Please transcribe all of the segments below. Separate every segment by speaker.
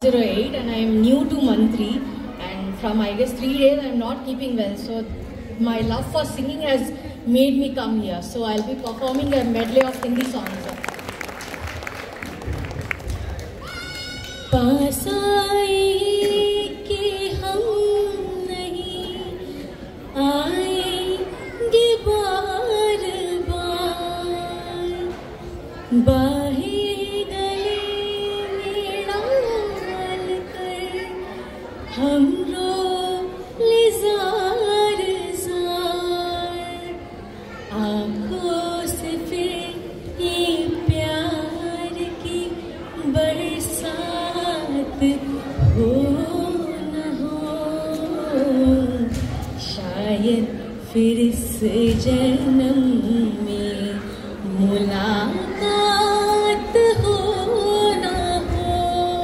Speaker 1: 08 and I am new to Mantri, and from I guess 3 days I am not keeping well, so my love for singing has made me come here. So I'll be performing a medley of Hindi songs. पास आए कि हम नहीं आएंगे बार बार, बाहे गले में डाल कर हम रोले जार जार, आँखों से फिर ये प्यार की बरसात हो न हो, शायद फिर इस जन्म में मुलाकात हो न हो।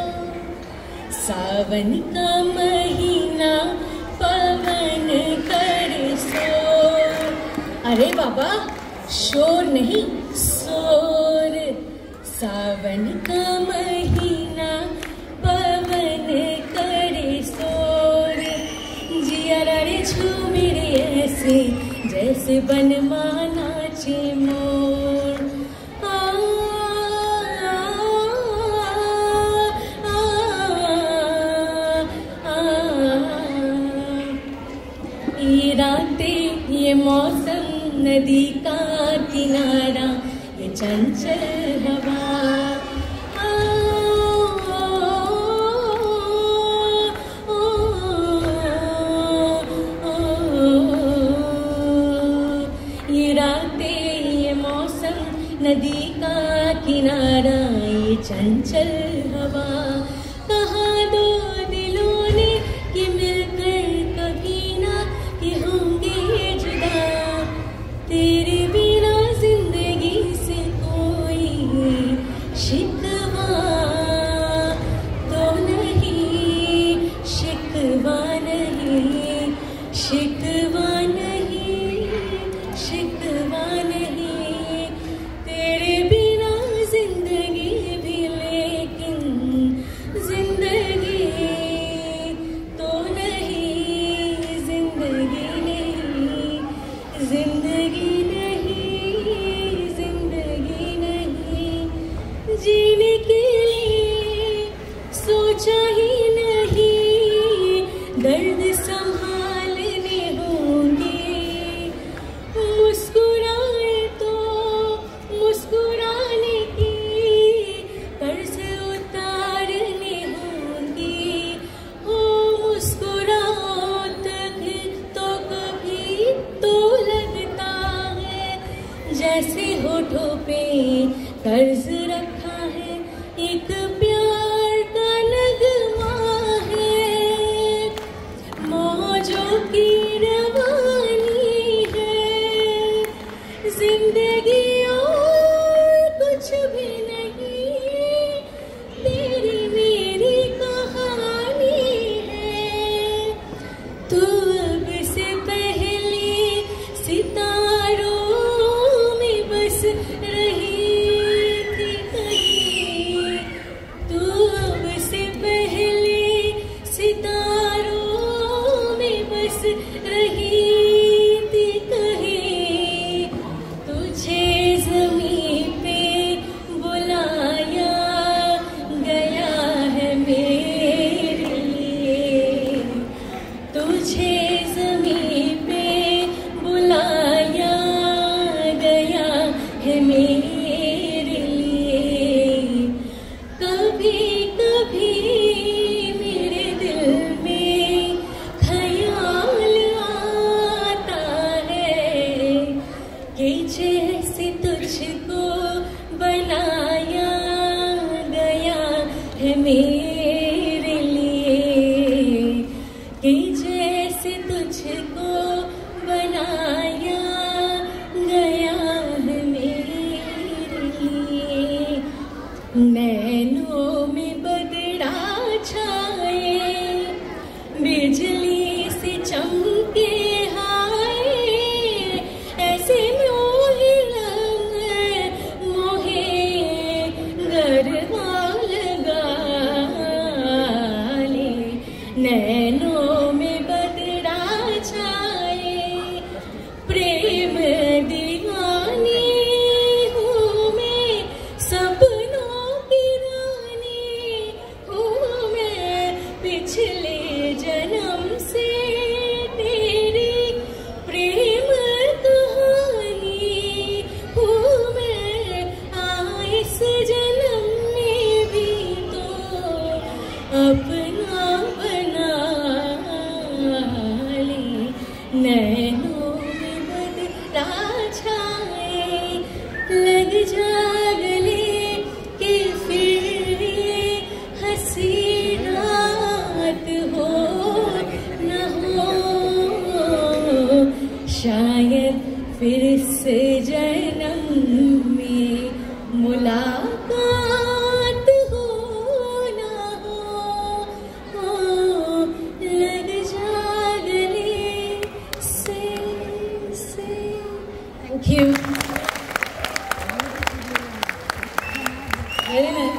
Speaker 1: सावन का महीना पवन करे शोर, अरे बाबा शोर नहीं शोर, सावन का महीना पवन करे शोर, जिया रे झूमे रे ऐसे जैसे बनमाना चे मोर। ये रातें ये मौसम नदी का किनारा ये चंचल हवा, ये रातें ये मौसम नदी का किनारा ये चंचल हवा, कहाँ दो दिलों ने कि मिलकर कभी ना कि होंगे जुदा, तेरे बिना जिंदगी से कोई शिकवा तो नहीं, शिकवा नहीं, शिकवा नहीं, शिकवा नहीं, तेरे बिना जिंदगी भी लेकिन जिंदगी तो नहीं, जिंदगी नहीं, जिंदगी नहीं, जिंदगी नहीं, जीने के लिए सोचा ही नहीं, दर्द संभालने होंगे, मुस्कुराए तो मुस्कुराने की कर्ज उतारने होंगे, हो मुस्कुराओ तक तो कभी तो लगता है जैसे होठों पे कर्ज रखा है, एक प्यार का नगमा है, मौजों की रवानी है, जिंदगी और कुछ भी नहीं, तेरी मेरी कहानी है, तू अब से पहले सितारों में बस रही थी कहीं, तू अब से पहले सितारों में बस रही थी कहीं, तुझे ज़मीं पे बुलाया गया है मेरे लिए, तुझे ज़मीं पे बुलाया गया है मेरे लिए, कभी कभी मेरे दिल में ख्याल आता है कि जैसे तुझको बनाया गया है मेरे लिए, कि जैसे तुझको बनाया गया है मेरे लिए, नैनों में बदरा छाए बिजली से चमके हाय, ऐसे मोहे रंग मोहे गरबा लगा, अपना बना ले, नैनों में बदला छाए, लग जा गले कि फिर ये हंसी रात हो न हो, शायद फिर से जन्म में मुलाकात हो न हो, लग जा गले से। Thank you. Very nice.